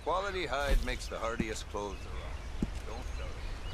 Quality hide makes the hardiest clothes around. Don't doubt it.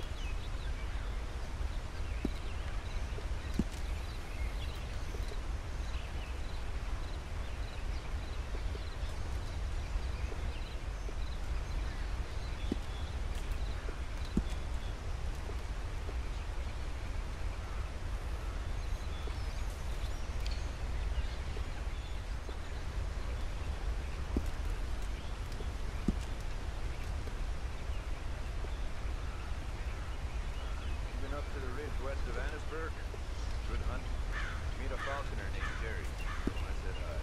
Up to the ridge west of Annesburg. Good hunt. Meet a falconer named Jerry. I said hi.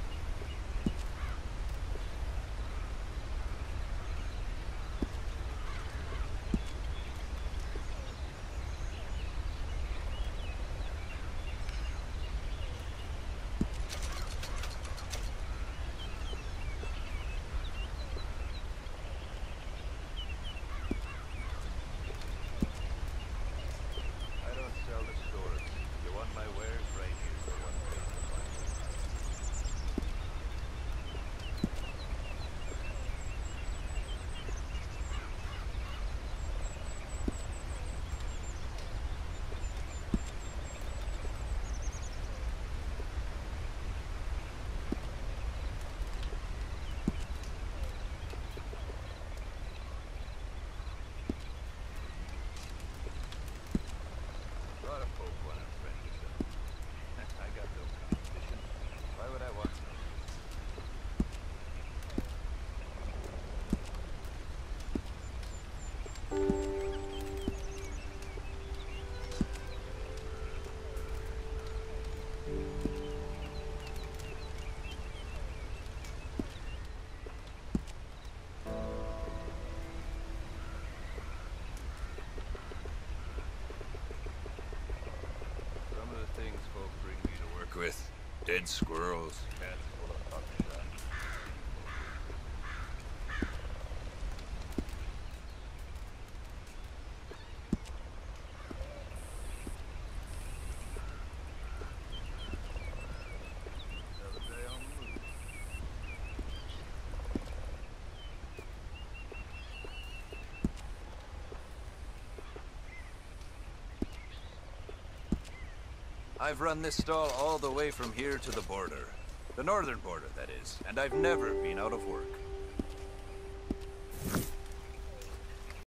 With dead squirrels, cats full of buckshot. Another day on the move. I've run this stall all the way from here to the border. The northern border, that is. And I've never been out of work.